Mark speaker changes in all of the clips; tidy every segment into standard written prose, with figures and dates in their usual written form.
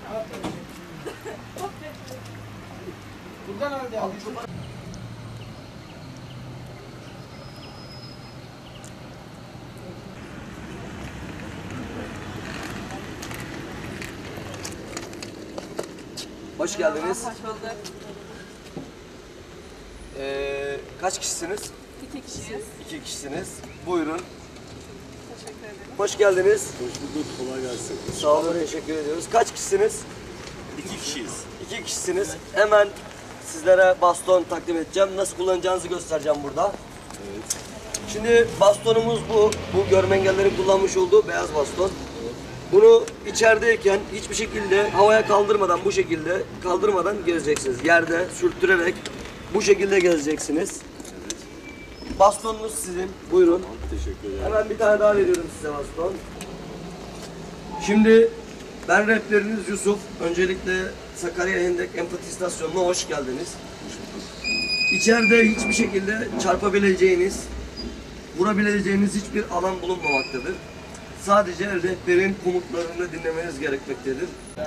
Speaker 1: Buradan nerede aldın?
Speaker 2: Hoş geldiniz.
Speaker 3: Hoş bulduk.
Speaker 2: Kaç kişisiniz?
Speaker 3: 2 kişiyiz.
Speaker 2: 2 kişisiniz. Buyurun.
Speaker 3: Teşekkür ederim.
Speaker 2: Hoş geldiniz.
Speaker 4: Hoş bulduk, kolay gelsin.
Speaker 2: Sağ olun, teşekkür ediyoruz. Kaç kişisiniz?
Speaker 4: 2 kişiyiz.
Speaker 2: 2 kişisiniz. Hemen sizlere baston takdim edeceğim. Nasıl kullanacağınızı göstereceğim burada.
Speaker 4: Evet.
Speaker 2: Şimdi bastonumuz bu. Bu görme engellilerin kullanmış olduğu beyaz baston. Bunu içerideyken hiçbir şekilde havaya kaldırmadan, bu şekilde kaldırmadan gezeceksiniz. Yerde sürttürerek bu şekilde gezeceksiniz. Bastonunuz sizin. Buyurun.
Speaker 4: Teşekkür ederim.
Speaker 2: Hemen bir tane daha veriyorum size baston. Şimdi ben rehberiniz Yusuf. Öncelikle Sakarya Hendek Empati İstasyonu'na hoş geldiniz. İçeride hiçbir şekilde çarpabileceğiniz, vurabileceğiniz hiçbir alan bulunmamaktadır. Sadece rehberin komutlarını dinlemeniz gerekmektedir.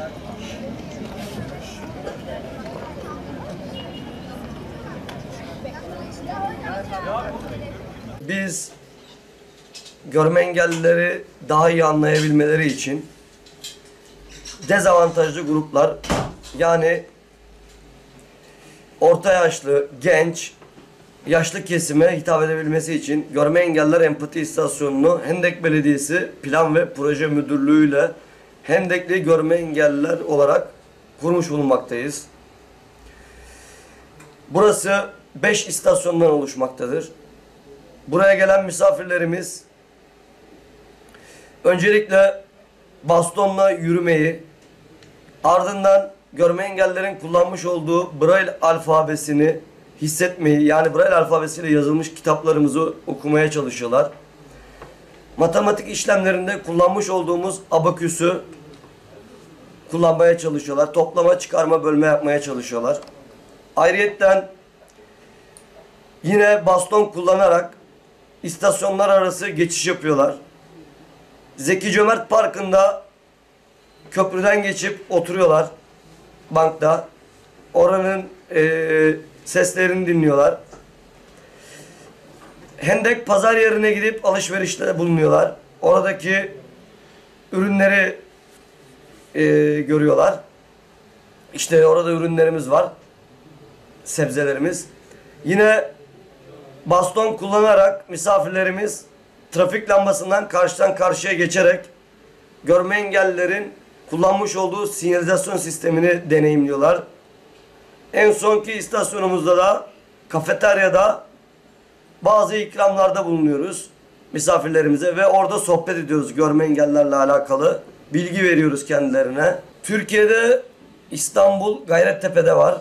Speaker 2: Biz görme engellileri daha iyi anlayabilmeleri için dezavantajlı gruplar, yani orta yaşlı, genç, yaşlı kesime hitap edebilmesi için Görme Engelliler Empati İstasyonu'nu Hendek Belediyesi Plan ve Proje Müdürlüğü ile Hendekli Görme Engelliler olarak kurmuş bulunmaktayız. Burası 5 istasyondan oluşmaktadır. Buraya gelen misafirlerimiz öncelikle bastonla yürümeyi, ardından görme engellilerin kullanmış olduğu Braille alfabesini hissetmeyi, yani Braille alfabesiyle yazılmış kitaplarımızı okumaya çalışıyorlar. Matematik işlemlerinde kullanmış olduğumuz abaküsü kullanmaya çalışıyorlar. Toplama, çıkarma, bölme yapmaya çalışıyorlar. Ayrıyetten yine baston kullanarak istasyonlar arası geçiş yapıyorlar. Zeki Cömert Parkı'nda köprüden geçip oturuyorlar bankta. Oranın seslerini dinliyorlar. Hendek pazar yerine gidip alışverişte bulunuyorlar. Oradaki ürünleri görüyorlar. İşte orada ürünlerimiz var. Sebzelerimiz. Yine baston kullanarak misafirlerimiz trafik lambasından karşıdan karşıya geçerek görme engellilerin kullanmış olduğu sinyalizasyon sistemini deneyimliyorlar. En sonki istasyonumuzda da kafeteryada bazı ikramlarda bulunuyoruz misafirlerimize ve orada sohbet ediyoruz görme engellilerle alakalı. Bilgi veriyoruz kendilerine. Türkiye'de İstanbul Gayrettepe'de var.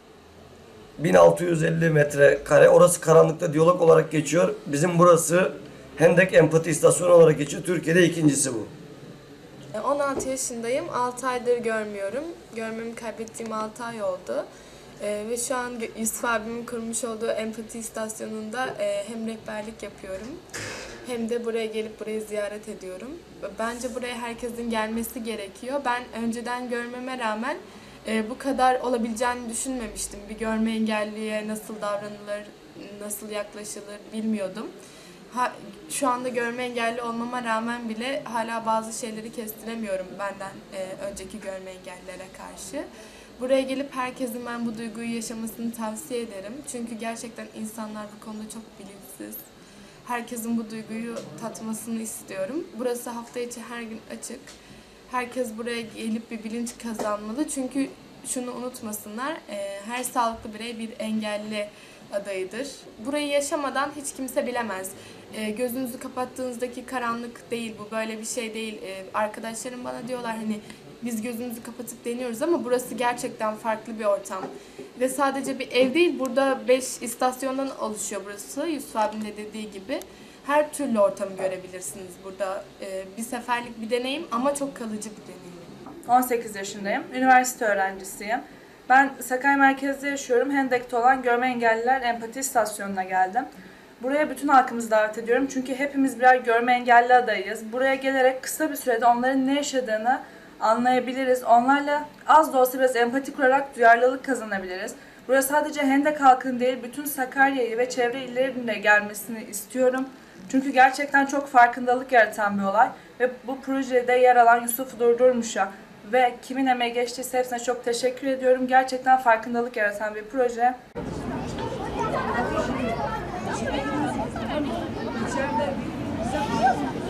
Speaker 2: 1650 metrekare. Orası karanlıkta diyalog olarak geçiyor. Bizim burası Hendek Empati İstasyonu olarak geçiyor. Türkiye'de ikincisi bu.
Speaker 3: 16 yaşındayım. 6 aydır görmüyorum. Görmemi kaybettiğim 6 ay oldu. Ve şu an Yusuf abimin kurmuş olduğu empati istasyonunda hem rehberlik yapıyorum hem de buraya gelip burayı ziyaret ediyorum. Bence buraya herkesin gelmesi gerekiyor. Ben önceden görmeme rağmen bu kadar olabileceğini düşünmemiştim. Bir görme engelliye nasıl davranılır, nasıl yaklaşılır bilmiyordum. Şu anda görme engelli olmama rağmen bile hala bazı şeyleri kestiremiyorum benden önceki görme engellilere karşı. Buraya gelip herkesin ben bu duyguyu yaşamasını tavsiye ederim. Çünkü gerçekten insanlar bu konuda çok bilinçsiz. Herkesin bu duyguyu tatmasını istiyorum. Burası hafta içi her gün açık. Herkes buraya gelip bir bilinç kazanmalı. Çünkü şunu unutmasınlar, her sağlıklı birey bir engelli adayıdır. Burayı yaşamadan hiç kimse bilemez. Gözünüzü kapattığınızdaki karanlık değil, bu böyle bir şey değil. Arkadaşlarım bana diyorlar hani biz gözümüzü kapatıp deniyoruz ama burası gerçekten farklı bir ortam. Ve sadece bir ev değil, burada 5 istasyondan oluşuyor burası. Yusuf abinin de dediği gibi. Her türlü ortamı görebilirsiniz burada. Bir seferlik bir deneyim ama çok kalıcı bir deneyim.
Speaker 5: 18 yaşındayım. Üniversite öğrencisiyim. Ben Sakarya merkezde yaşıyorum. Hendek'te olan Görme Engelliler Empati İstasyonu'na geldim. Buraya bütün halkımızı davet ediyorum. Çünkü hepimiz birer görme engelli adayıyız. Buraya gelerek kısa bir sürede onların ne yaşadığını anlayabiliriz. Onlarla az da olsa biraz empati kurarak duyarlılık kazanabiliriz. Buraya sadece Hendek halkının değil, bütün Sakarya'yı ve çevre illerin de gelmesini istiyorum. Çünkü gerçekten çok farkındalık yaratan bir olay. Ve bu projede yer alan Yusuf Durdurmuş'a ve kimin emeği geçtiyse hepsine çok teşekkür ediyorum. Gerçekten farkındalık yaratan bir proje.
Speaker 1: İçeride